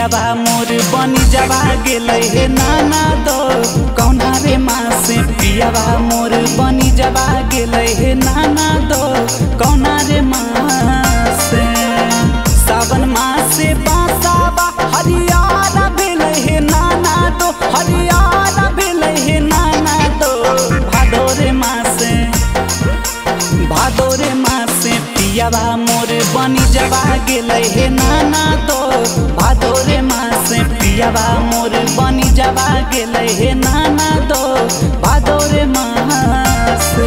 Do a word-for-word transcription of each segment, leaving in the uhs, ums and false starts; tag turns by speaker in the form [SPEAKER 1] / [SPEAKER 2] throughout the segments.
[SPEAKER 1] पियावा मोर बनी जवा गेले हे नाना दो कौना रे माँ से पियावा मोर बनी जवा गेले हे नाना दो कौना रे माँ से सावन माँ से बासाबा हरियारा भेले हे नाना दो हरियारा भेले हे नाना दो भादो रे माँ से भादो रे माँ से पियावा मोर बनी जवा गेले हे नाना दो भादो रे माँ से पियावा मोर बनी जवा गेले हे नाना दो भादो रे माँ से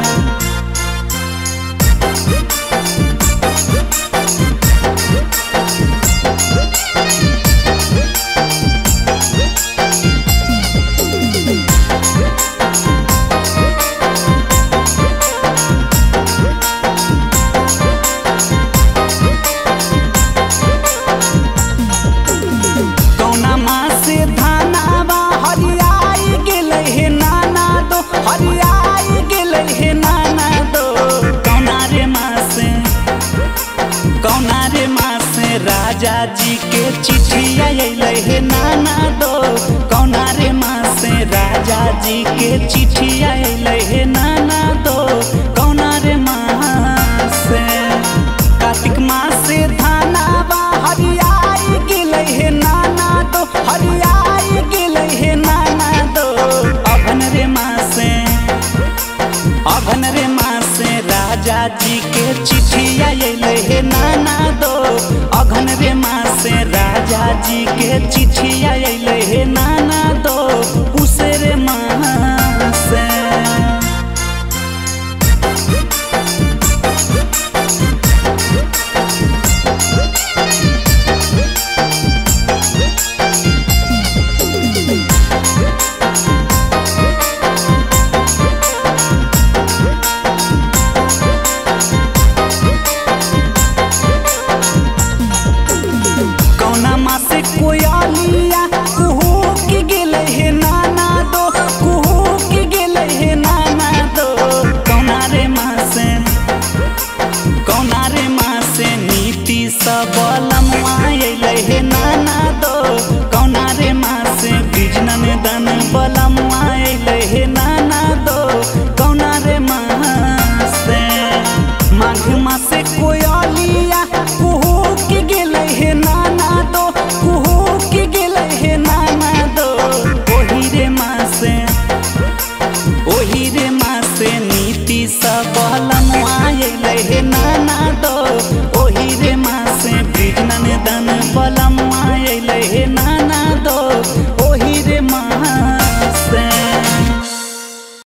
[SPEAKER 1] राजा जी के चिट्ठी अइले हे नाना दो कौना रे माँ से राजा जी के चिट्ठी अइले हे नाना दो कौना रे माँ से कार्तिक माँ से धानावा हरियाई गेले हे नाना दो हरियाई गेले हे नाना दो अभन रे माँ से अभन रे माँ से राजा जी के चिट्ठी अइले हे नाना दो अघन रे माँ से राजा जी के चिट्ठी अइले हे नाना दो।